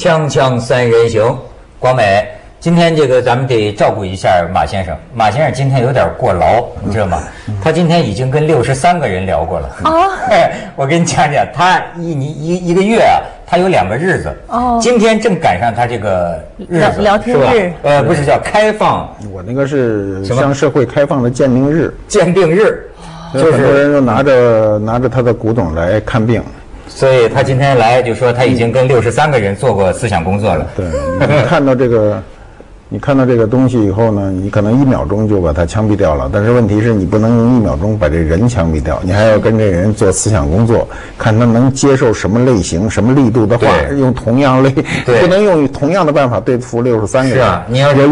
锵锵三人行，广美，今天这个咱们得照顾一下马先生。马先生今天有点过劳，你知道吗？他今天已经跟63个人聊过了。我跟你讲讲，他一个月啊，他有2个日子。今天正赶上他这个日子， 聊天日。 不是叫开放， 我那个是向社会开放的鉴定日。 鉴定日， 就是很多人都拿着他的古董来看病。 所以他今天来就说他已经跟63个人做过思想工作了。 对，你看到这个东西以后呢，你可能1秒钟就把它枪毙掉了，但是问题是你不能用1秒钟把这人枪毙掉，你还要跟这人做思想工作，看他能接受什么类型、什么力度的话，用同样不能用同样的办法对付63个人。 是啊，你要是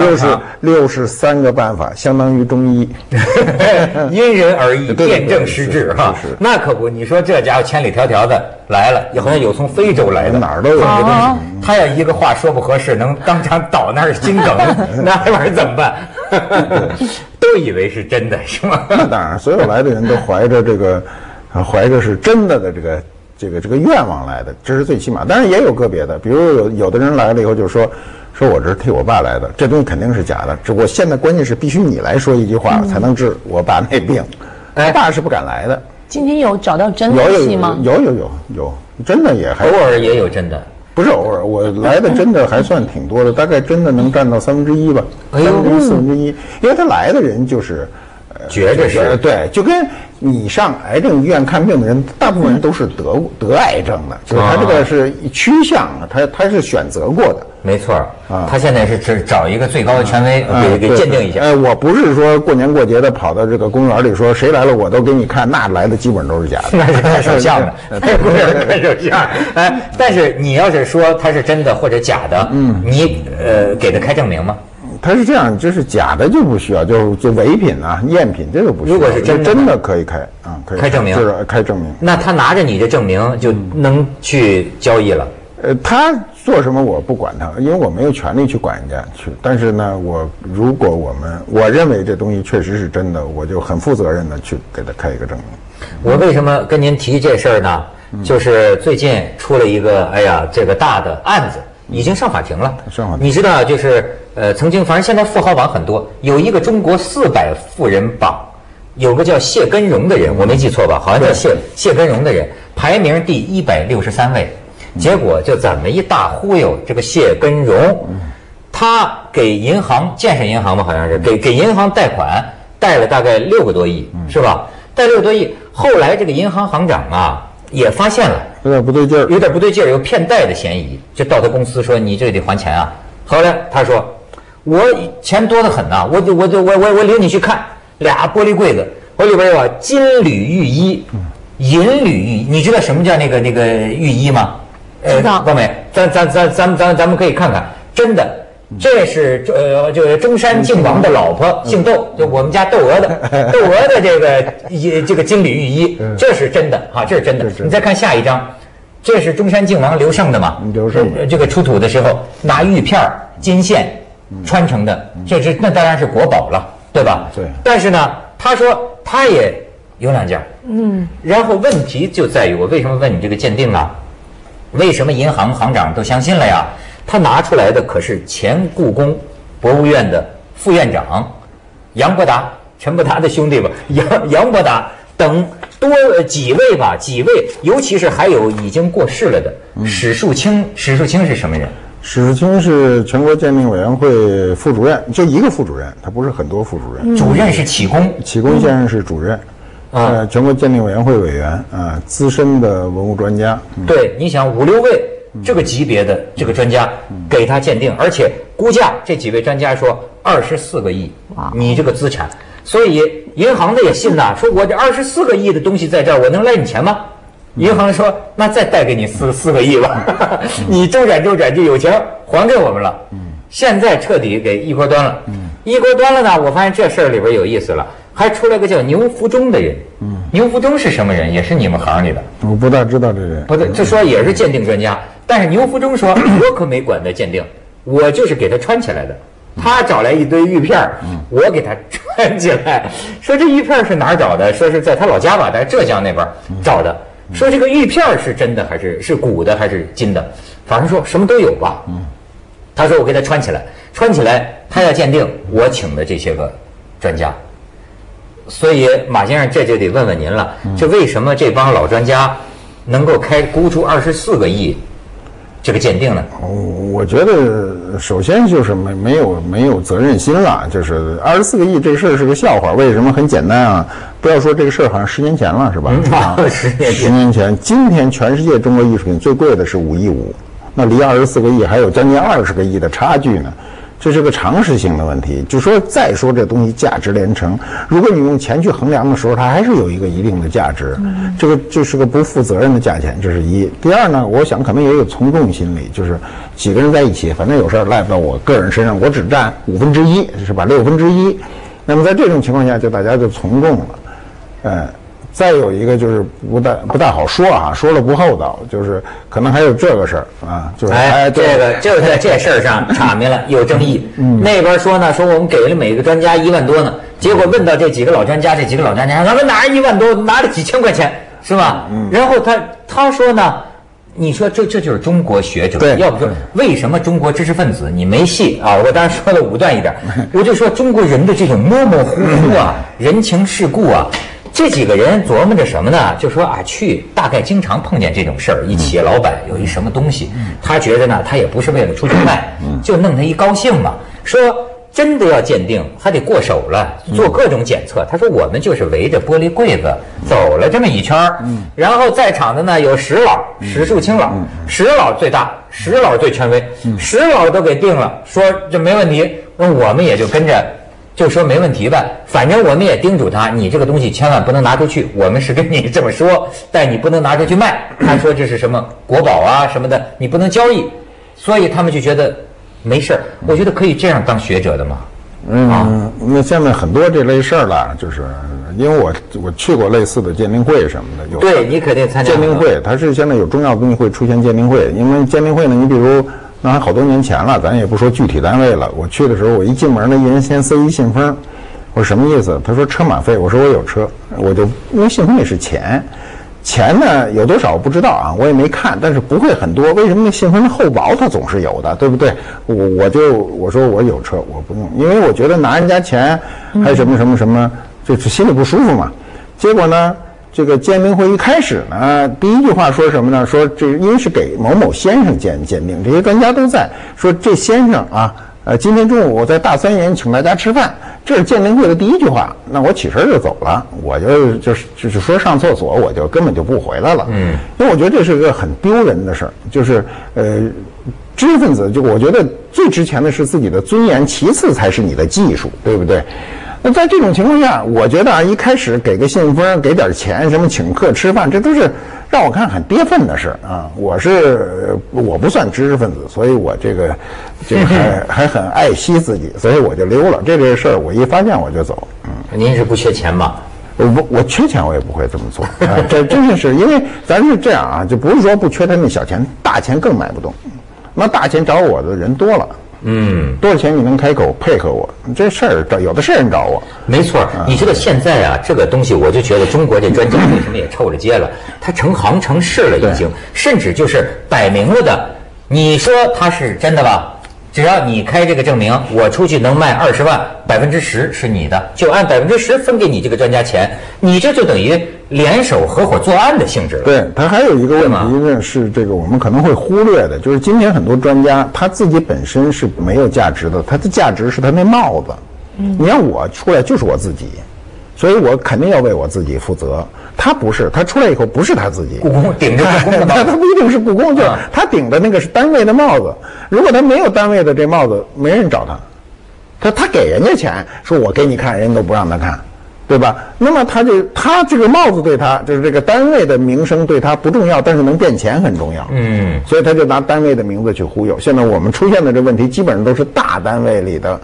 63个办法，相当于中医， 因人而异，辨证施治哈。那可不，你说这家伙千里迢迢的来了，好像有从非洲来的， 哪儿都有。 他要一个话说不合适，能当场倒那儿心梗，那玩意儿怎么办？都以为是真的，是吗？ 那当然，所有来的人都怀着是真的的这个愿望来的，这是最起码。当然也有个别的，比如有的人来了以后就说我这是替我爸来的，这东西肯定是假的。只不过现在关键是必须你来说一句话才能治我爸那病，我爸是不敢来的。 今天有找到真的戏吗？ 有，真的也还偶尔也有真的。 不是偶尔，我来的真的还算挺多的，大概真的能占到1/3吧，1/4，因为他来的人就是觉着是对，就跟你上癌症医院看病的人，大部分人都是得癌症的，就是他这个是趋向，他是选择过的。 没错他现在是只找一个最高的权威给鉴定一下。 我不是说过年过节的跑到这个公园里说谁来了我都给你看，那来的基本都是假的， 那是看手相的，不是看手相。但是你要是说它是真的或者假的，你给他开证明吗？ 他是这样，就是假的就不需要，就伪品啊、赝品这个不需要。 如果是真的可以开可以开证明， 就是开证明。 那他拿着你的证明就能去交易了。 他做什么我不管他，因为我没有权利去管人家去。但是呢，如果我认为这东西确实是真的，我就很负责任的去给他开一个证明。 我为什么跟您提这事儿呢？就是最近出了一个这个大的案子。已经上法庭了。你知道，就是曾经，反正现在富豪榜很多，有一个中国400富人榜，有个叫谢根荣的人，我没记错吧？好像叫谢根荣的人，排名第163位。结果就怎么一大忽悠，这个谢根荣，他给银行建设银行吧，好像是给银行贷款，贷了大概6个多亿，是吧？贷6个多亿，后来这个银行行长啊也发现了。 有点不对劲儿， 有骗贷的嫌疑，就到他公司说你这得还钱啊。后来他说我钱多得很呐，我领你去看俩玻璃柜子，我里边有金缕玉衣、银缕玉衣，你知道什么叫那个玉衣吗？ 知道。 光美，咱们可以看看，真的。这是就是中山靖王的老婆，姓窦，就我们家窦娥的这个金缕玉衣，这是真的这是真的。你再看下一张，这是中山靖王刘胜的嘛？ 刘胜这个出土的时候拿玉片金线穿成的，那当然是国宝了，对吧？ 对。 但是呢，他说他也有2件，然后问题就在于我为什么问你这个鉴定啊？为什么银行行长都相信了呀？他拿出来的可是前故宫博物院的副院长杨伯达、陈伯达的兄弟吧，杨伯达等几位，尤其是还有已经过世了的史树清。史树清是什么人？ 史树清是全国鉴定委员会副主任，就一个副主任，他不是很多副主任。 主任是启功先生是主任。全国鉴定委员会委员资深的文物专家。 对，你想5、6位这个级别的这个专家给他鉴定，而且估价这几位专家说24个亿，你这个资产，所以银行的也信呐，说我这24个亿的东西在这儿，我能赖你钱吗？银行说那再贷给你4个亿吧，你周转就有钱还给我们了。现在彻底给一锅端了。一锅端了呢，我发现这事儿里边有意思了。还出来个叫牛福忠的人，牛福忠是什么人？也是你们行里的。 我不大知道这人。 不对，就说也是鉴定专家，但是牛福忠说，我可没管他鉴定，我就是给他穿起来的。他找来一堆玉片，我给他穿起来。说这玉片是哪儿找的？说是在他老家吧，在浙江那边找的。说这个玉片是真的还是鼓的还是金的？ 法上说什么都有吧。他说我给他穿起来，他要鉴定，我请的这些个专家。所以马先生这就得问问您了，这为什么这帮老专家能够估出24个亿这个鉴定呢？ 我觉得首先就是没有责任心了，就是24个亿这个事儿是个笑话。为什么？很简单啊，不要说这个事儿好像10年前了是吧？10年前，今天全世界中国艺术品最贵的是5.5亿，那离24个亿还有将近20个亿的差距呢。这是个常识性的问题，就说再说这东西价值连城，如果你用钱去衡量的时候，它还是有一个一定的价值，这个就是个不负责任的价钱，这是一。第二呢，我想可能也有从众心理，就是几个人在一起，反正有事儿赖不到我个人身上，我只占1/5，是吧？1/6。那么在这种情况下，就大家就从众了，再有一个就是不大好说啊，说了不厚道，就是可能还有这个事儿啊，就是就在这事儿上岔明了有争议。那边说呢，说我们给了每个专家1万多呢，结果问到这几个老专家，他们拿1万多，拿了几千块钱，是吧？然后他说呢，你说这就是中国学者，要不说为什么中国知识分子你没戏啊？我当然说的武断一点，我就说中国人的这种模模糊糊啊，人情世故啊。这几个人琢磨着什么呢？就说大概经常碰见这种事儿，一企业老板有一什么东西，他觉得呢，他也不是为了出去卖，就弄他一高兴嘛。说真的要鉴定，还得过手了，做各种检测。他说我们就是围着玻璃柜子走了这么一圈然后在场的呢有10老，史树清老，10老最大，10老最权威，10老都给定了，说这没问题，那我们也就跟着。就说没问题吧，反正我们也叮嘱他，你这个东西千万不能拿出去，我们是跟你这么说，但你不能拿出去卖。他说这是什么国宝啊什么的，你不能交易，所以他们就觉得没事儿。我觉得可以这样当学者的嘛。 那现在很多这类事儿了，就是因为我去过类似的鉴定会什么的， 对你肯定参加鉴定会，它是现在有重要东西会出现鉴定会，因为鉴定会呢，你比如。那还好多年前了，咱也不说具体单位了。我去的时候，我一进门呢，一人先塞一信封，我说什么意思？他说车马费，我说我有车，我就因为信封里是钱呢有多少我不知道啊，我也没看，但是不会很多。为什么那信封的厚薄它总是有的，对不对？我说我有车，我不用，因为我觉得拿人家钱还什么，就是心里不舒服嘛。结果呢？这个鉴定会一开始呢，第一句话说什么呢？说这因为是给某某先生鉴定，这些专家都在。说这先生啊，今天中午我在大三元请大家吃饭，这是鉴定会的第一句话。那我起身就走了，我就是说上厕所，我就根本就不回来了。因为我觉得这是个很丢人的事儿，就是知识分子就我觉得最值钱的是自己的尊严，其次才是你的技术，对不对？那在这种情况下，我觉得一开始给个信封，给点钱，什么请客吃饭，这都是让我看很跌份的事啊。我不算知识分子，所以我这个还很爱惜自己，所以我就溜了。这个事儿我一发现我就走。 您是不缺钱吗？ 我缺钱我也不会这么做。这真是因为咱是这样啊，就不是说不缺他那小钱，大钱更买不动。那大钱找我的人多了。多少钱你能开口配合我？这事儿有的是人找我。 没错，你知道现在啊，这个东西我就觉得中国这专家为什么也臭着街了？他成行成市了已经，甚至就是摆明了的，你说他是真的吧？只要你开这个证明，我出去能卖20万，10%是你的，就按10%分给你这个专家钱，你这就等于联手合伙作案的性质了。 对，他还有一个问题呢，是这个我们可能会忽略的，就是今天很多专家他自己本身是没有价值的，他的价值是他那帽子。你让我出来就是我自己，所以我肯定要为我自己负责。他不是，他出来以后不是他自己， 故宫顶着故宫的帽子， 他不一定是故宫，就是他顶的那个是单位的帽子。如果他没有单位的这帽子，没人找他。他给人家钱，说我给你看，人都不让他看，对吧？那么他这个帽子对他，就是这个单位的名声对他不重要，但是能变钱很重要。所以他就拿单位的名字去忽悠。现在我们出现的这问题，基本上都是大单位里的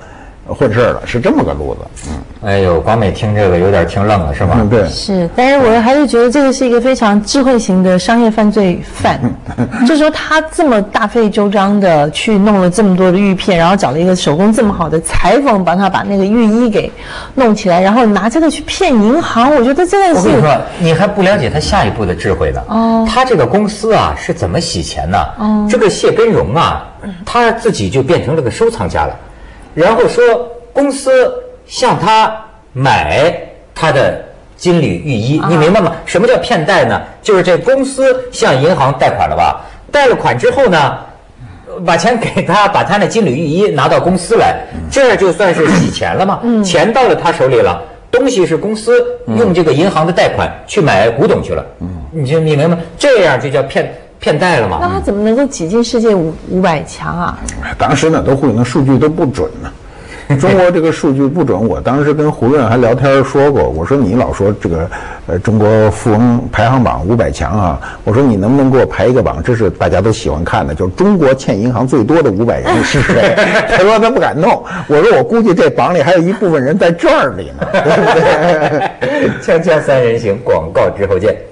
混事儿了，是这么个路子。 哎呦，广美听这个有点听愣了，是吗？ 对， 是，但是我还是觉得这个是一个非常智慧型的商业犯罪犯，就是说他这么大费周章的去弄了这么多的玉片，然后找了一个手工这么好的裁缝帮他把那个浴衣给弄起来，然后拿这个去骗银行，我觉得真的是。 我跟你说，你还不了解他下一步的智慧呢。他这个公司啊是怎么洗钱呢？这个谢根荣啊，他自己就变成了个收藏家了，然后说公司向他买他的金缕玉衣，你明白吗？什么叫骗贷呢？就是这公司向银行贷款了吧？贷了款之后呢，把钱给他，把他那金缕玉衣拿到公司来，这就算是洗钱了嘛？钱到了他手里了，东西是公司用这个银行的贷款去买古董去了。你明白吗？这样就叫骗贷了嘛？ 那他怎么能够挤进世界500强啊？ 当时呢都会那数据都不准呢。中国这个数据不准，我当时跟胡润还聊天说过，我说你老说这个中国富翁排行榜500强啊，我说你能不能给我排一个榜，这是大家都喜欢看的，就是中国欠银行最多的500人是谁？他说他不敢弄，我说我估计这榜里还有一部分人在这儿里呢，对不对？ 锵锵三人行，广告之后见。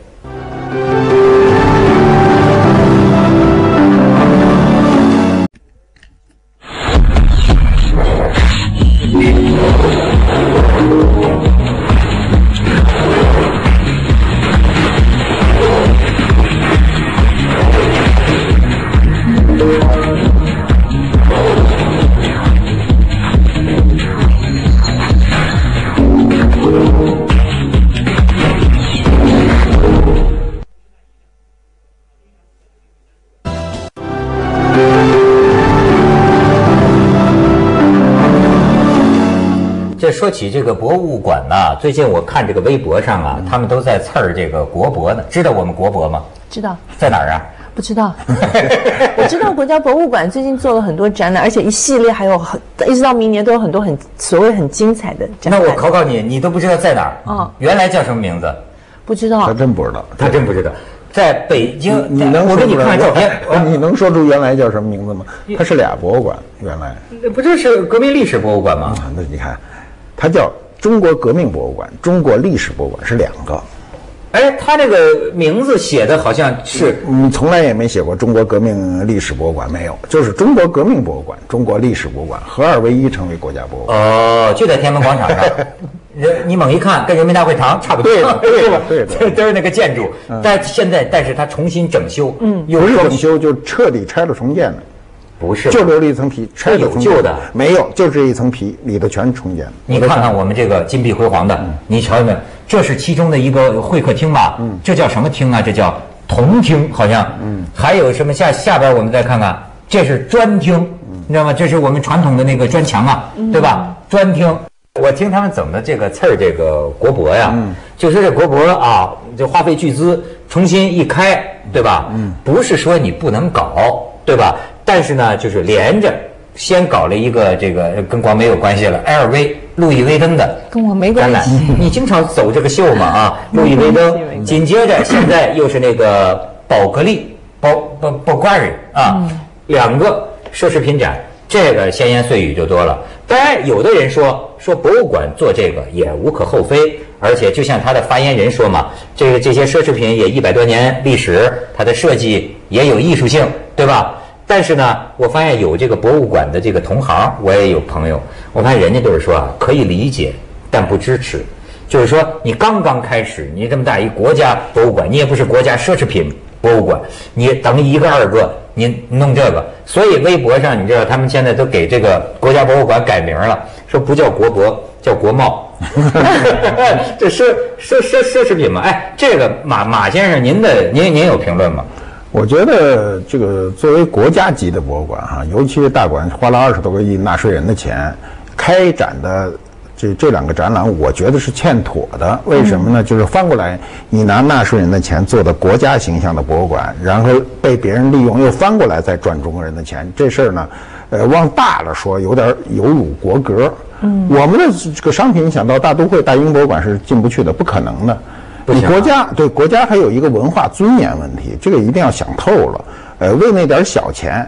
说起这个博物馆呐，最近我看这个微博上啊，他们都在刺儿这个国博呢。知道我们国博吗？ 知道。 在哪儿啊？ 不知道。我知道国家博物馆最近做了很多展览，而且一系列还有一直到明年都有很多所谓很精彩的展览。 那我考考你，你都不知道在哪儿？原来叫什么名字？ 不知道。 他真不知道， 他真不知道。在北京， 你能我给你看看照片， 你能说出原来叫什么名字吗？它是俩博物馆，原来。 那不就是革命历史博物馆吗？ 那你看，它叫中国革命博物馆、中国历史博物馆是两个。 哎，他这个名字写的好像是， 从来也没写过中国革命历史博物馆，没有，就是中国革命博物馆、中国历史博物馆合二为一成为国家博物馆。 哦，就在天安门广场上。你猛一看，跟人民大会堂差不多， 对吧？对， 都是那个建筑。但是它重新整修， 不是整修，就彻底拆了重建的。 不是， 就留了一层皮，拆了重建有旧的没有，就这一层皮，里头全重建。 你看看我们这个金碧辉煌的，你瞧见没有？这是其中的一个会客厅吧？这叫什么厅啊？这叫铜厅，好像。还有什么下边我们再看看，这是砖厅，你知道吗？这是我们传统的那个砖墙啊，对吧？砖厅。我听他们怎么这个刺儿这个国博呀，就说这国博啊，就花费巨资重新一开，对吧？不是说你不能搞，对吧？但是呢，就是连着先搞了一个这个跟广美有关系了 ，LV 路易威登的跟我没关系。 你经常走这个秀嘛啊，路易威登，紧接着现在又是那个宝格丽 Bulgari 啊，两个奢侈品展。这个闲言碎语就多了。当然，有的人说博物馆做这个也无可厚非，而且就像他的发言人说嘛，这些奢侈品也100多年历史，它的设计也有艺术性，对吧？但是呢，我发现有这个博物馆的这个同行，我也有朋友，我发现人家都是说啊，可以理解，但不支持。就是说，你刚刚开始，你这么大一国家博物馆，你也不是国家奢侈品博物馆，你等一个二个，你弄这个，所以微博上你知道他们现在都给这个国家博物馆改名了，说不叫国博，叫国贸。这奢侈品嘛？哎，这个马先生，您有评论吗？ 我觉得这个作为国家级的博物馆哈，尤其是大馆花了20多个亿纳税人的钱开展的这两个展览，我觉得是欠妥的。为什么呢？就是翻过来，你拿纳税人的钱做的国家形象的博物馆，然后被别人利用，又翻过来再赚中国人的钱，这事儿呢，往大了说有点有辱国格。我们的这个商品想到大都会、大英博物馆是进不去的，不可能的。你国家还有一个文化尊严问题，这个一定要想透了。为那点小钱，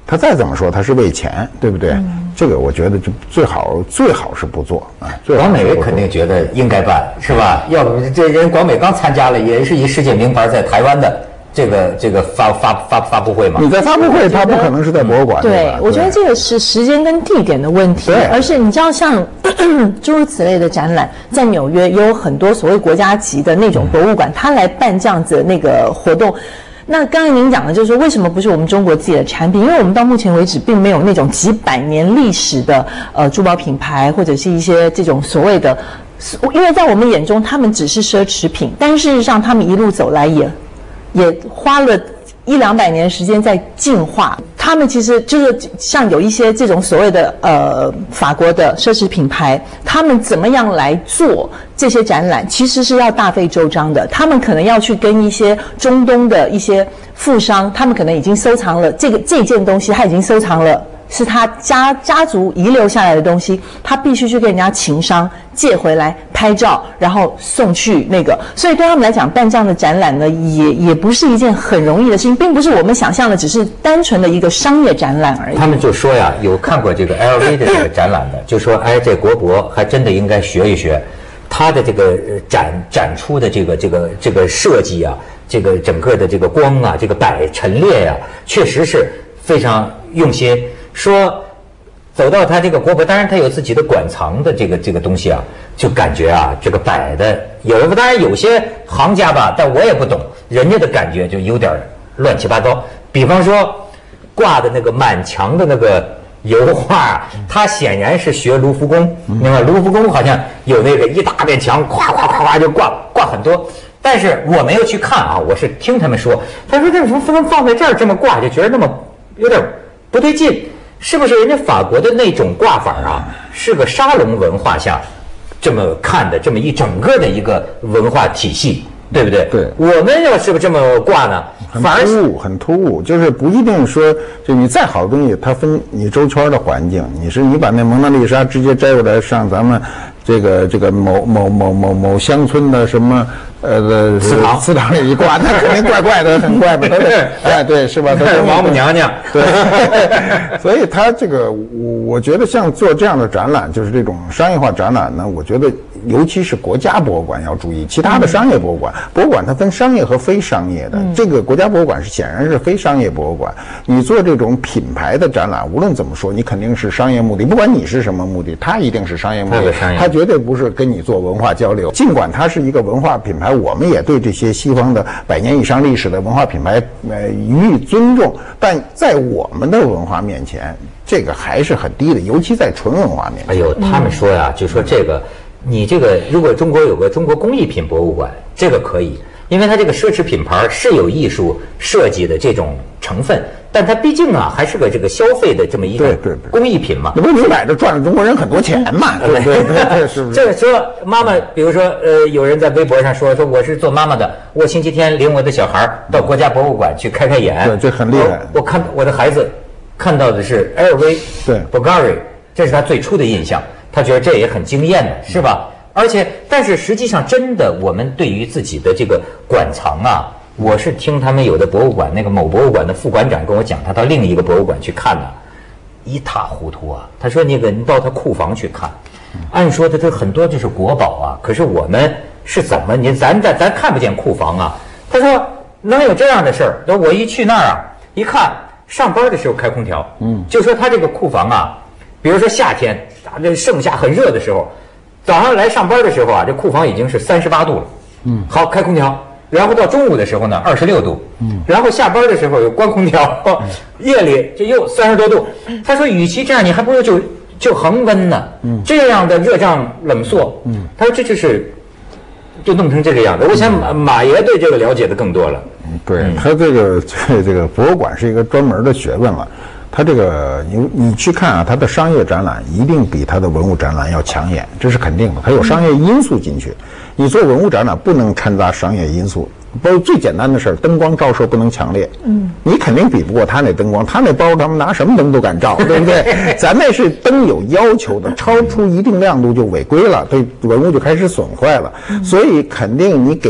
他再怎么说他是为钱，对不对？这个我觉得就最好是不做啊。 广美肯定觉得应该办，是吧？要不这人广美刚参加了，也是一世界名牌，在台湾的这个发布会嘛。 你在发布会，他不可能是在博物馆。 对，我觉得这个是时间跟地点的问题，而是你知道像诸如此类的展览，在纽约也有很多所谓国家级的那种博物馆，他来办这样子的那个活动。那刚才您讲的就是说，为什么不是我们中国自己的产品？因为我们到目前为止并没有那种几百年历史的珠宝品牌，或者是一些这种所谓的，因为在我们眼中他们只是奢侈品，但事实上他们一路走来也花了100-200年时间在进化。他们其实就是像有一些这种所谓的法国的奢侈品牌，他们怎么样来做这些展览，其实是要大费周章的。他们可能要去跟一些中东的一些富商，他们可能已经收藏了这件东西，他已经收藏了。是他家族遗留下来的东西，他必须去跟人家情商借回来拍照，然后送去那个。所以对他们来讲，办这样的展览呢，也不是一件很容易的事情，并不是我们想象的只是单纯的一个商业展览而已。 他们就说呀，有看过这个 LV 的这个展览的，就说哎，这国博还真的应该学一学，他的这个展出的这个设计啊，这个整个的这个光啊，这个陈列呀，确实是非常用心。说走到他这个国博，当然他有自己的馆藏的这个东西啊，就感觉啊，这个摆的当然有些行家吧，但我也不懂，人家的感觉就有点乱七八糟。比方说挂的那个满墙的那个油画，他显然是学卢浮宫，明白？卢浮宫好像有那个一大面墙，咵就挂很多。但是我没有去看啊，我是听他们说，他说这什么放在这儿这么挂，就觉得那么有点不对劲。是不是人家法国的那种挂法啊，是个沙龙文化下这么看的，这么一整个的一个文化体系，对不对？ 对， 我们要是不这么挂呢，反而很突兀，就是不一定说，就你再好的东西，它分你周圈的环境，你把那蒙娜丽莎直接摘过来上咱们这个某乡村的什么祠堂里一挂，那肯定怪怪的，很怪吧？哎，对，是吧？ 他是王母娘娘， 对，所以他这个我觉得像做这样的展览，就是这种商业化展览呢，我觉得尤其是国家博物馆要注意，其他的商业博物馆它分商业和非商业的，这个国家博物馆显然是非商业博物馆。你做这种品牌的展览，无论怎么说，你肯定是商业目的，不管你是什么目的，它一定是商业目的，它绝对不是跟你做文化交流。尽管它是一个文化品牌，我们也对这些西方的100年以上历史的文化品牌予以尊重，但在我们的文化面前，这个还是很低的，尤其在纯文化面前。 哎呦，他们说呀，就说这个你这个如果中国有个中国工艺品博物馆，这个可以，因为它这个奢侈品牌是有艺术设计的这种成分，但它毕竟啊还是个这个消费的这么一个工艺品嘛。 那不你买着赚了中国人很多钱嘛，对不对？是不是？ 这个说妈妈，比如说有人在微博上说我是做妈妈的，我星期天领我的小孩到国家博物馆去开眼， 对，这很厉害。 我看我的孩子看到的是 LV， 对 Bulgari， 这是他最初的印象。他觉得这也很惊艳的，是吧？但是实际上，真的，我们对于自己的这个馆藏啊，我是听他们有的博物馆，那个某博物馆的副馆长跟我讲，他到另一个博物馆去看呢，一塌糊涂啊。他说你到他库房去看，按说他这很多就是国宝啊，可是我们是怎么咱看不见库房啊？他说能有这样的事儿？我一去那儿啊，一看上班的时候开空调，就说他这个库房啊。比如说夏天这盛夏很热的时候，早上来上班的时候啊，这库房已经是38度了，好开空调，然后到中午的时候呢26度，然后下班的时候又关空调，夜里就又30多度。他说与其这样，你还不如就恒温呢，这样的热胀冷缩，他说这就弄成这个样子。我想马爷对这个了解的更多了。 对，他这个博物馆是一个专门的学问了。它这个你去看啊，它的商业展览一定比它的文物展览要抢眼，这是肯定的。它有商业因素进去，你做文物展览不能掺杂商业因素。包括最简单的事儿，灯光照射不能强烈，你肯定比不过他那灯光，他那包他们拿什么灯都敢照，对不对？咱那是灯有要求的，超出一定亮度就违规了，对文物就开始损坏了。所以肯定你给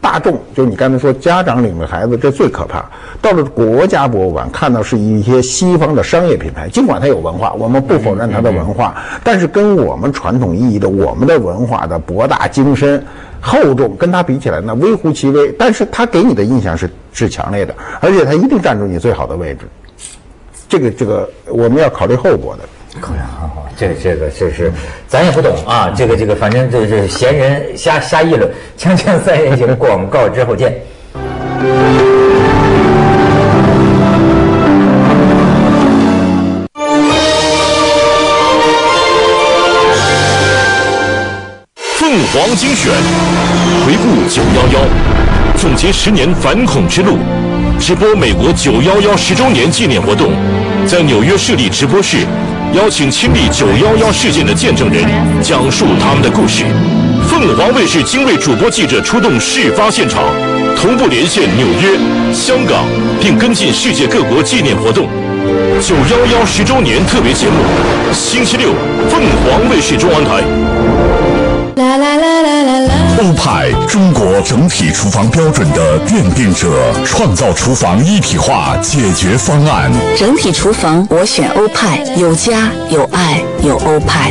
大众，就是你刚才说家长领着孩子，这最可怕。到了国家博物馆，看到是一些西方的商业品牌，尽管它有文化，我们不否认它的文化，但是跟我们传统意义的我们的文化的博大精深、厚重，跟它比起来呢，微乎其微。但是它给你的印象是强烈的，而且它一定占住你最好的位置。这个我们要考虑后果的。 这个是咱也不懂啊，这个反正就是闲人瞎议论。锵锵三人行，广告之后见。 凤凰精选，回顾911，总结10年反恐之路，直播美国911 10周年纪念活动，在纽约市立直播室。邀请亲历911事件的见证人讲述他们的故事。凤凰卫视精锐主播记者出动事发现场，同步连线纽约、香港，并跟进世界各国纪念活动。911 10周年特别节目，星期六，凤凰卫视中文台。 欧派，中国整体厨房标准的奠定者，创造厨房一体化解决方案。 整体厨房我选欧派，有家有爱有欧派。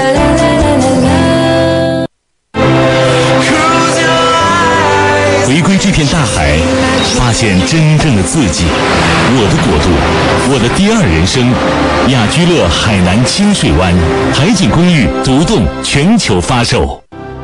回归这片大海，发现真正的自己。我的国度，我的第二人生。雅居乐海南清水湾海景公寓独栋全球发售。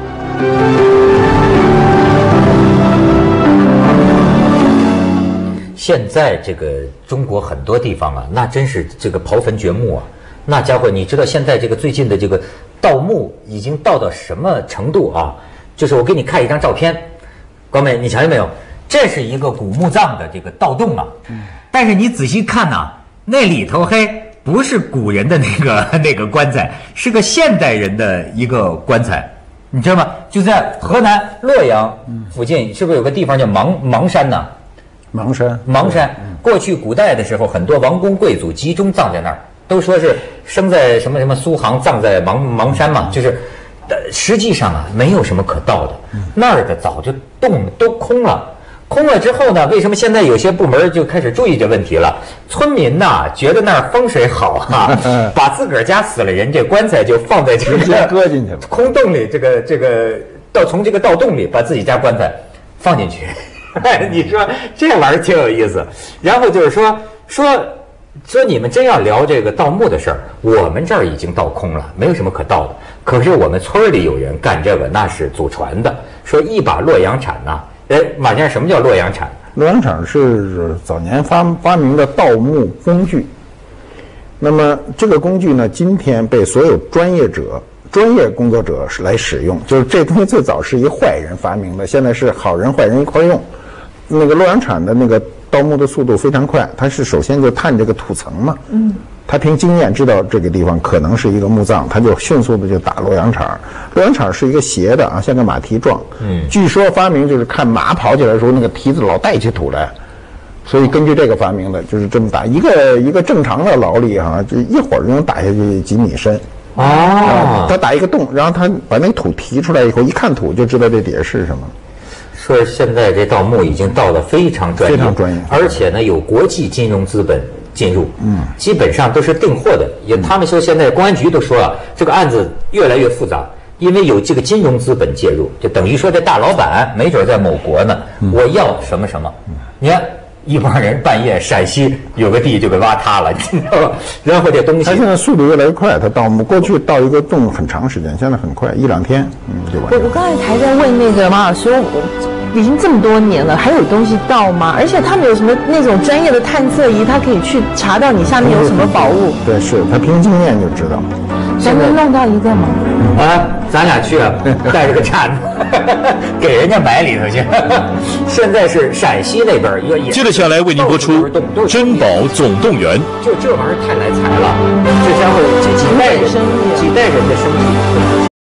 现在这个中国很多地方啊，那真是这个刨坟掘墓啊，那家伙，你知道现在这个最近的这个盗墓已经到什么程度啊？就是我给你看一张照片，光美，你瞧见没有？这是一个古墓葬的这个盗洞啊，但是你仔细看呐，那里头不是古人的那个棺材，是个现代人的一个棺材。你知道吗？就在河南洛阳附近，是不是有个地方叫邙山呢？邙山，过去古代的时候，很多王公贵族集中葬在那儿，都说是生在什么苏杭，葬在邙山嘛，就是，实际上啊，没有什么可盗的，那儿的早就洞都空了。空了之后呢，为什么现在有些部门就开始注意这问题了？村民呐，觉得那儿风水好啊，把自个儿家死了人这棺材就放在这个搁进去了空洞里，从这个盗洞里把自己家棺材放进去。你说这玩意儿挺有意思。然后就是说你们真要聊这个盗墓的事儿，我们这儿已经盗空了，没有什么可盗的。可是我们村里有人干这个，那是祖传的，说一把洛阳铲呐。马先生，什么叫洛阳铲？ 洛阳铲是早年发明的盗墓工具。那么这个工具呢，今天被所有专业工作者来使用。就是这东西最早是一坏人发明的，现在是好人坏人一块用。那个洛阳铲的那个盗墓的速度非常快，它是首先就探这个土层嘛，他凭经验知道这个地方可能是一个墓葬，他就迅速的就打洛阳铲。洛阳铲是一个斜的啊，像个马蹄状。据说发明就是看马跑起来的时候，那个蹄子老带起土来，所以根据这个发明的，就是这么打。一个正常的劳力哈，就一会儿就能打下去几米深。他打一个洞，然后他把那个土提出来以后，一看土就知道这底下是什么。 说现在这盗墓已经到了非常专业，而且呢有国际金融资本进入，基本上都是订货的。他们说现在公安局都说了，这个案子越来越复杂，因为有这个金融资本介入，就等于说这大老板没准在某国呢，我要什么什么，你看一帮人半夜陕西有个地就给挖塌了，你知道吧？然后这东西， 他现在速度越来越快，他盗墓过去盗一个洞很长时间，现在很快，1-2天，就完。 我刚才还在问那个马老师，已经这么多年了，还有东西盗吗？而且他们有什么那种专业的探测仪，他可以去查到你下面有什么宝物？ 对，是他凭经验就知道。 咱们弄到一个吗？ 咱俩去啊，带着个铲子，给人家埋里头去。现在是陕西那边接着下来为您播出《珍宝总动员》。 就这玩意儿太来财了，这家伙几代人的生意。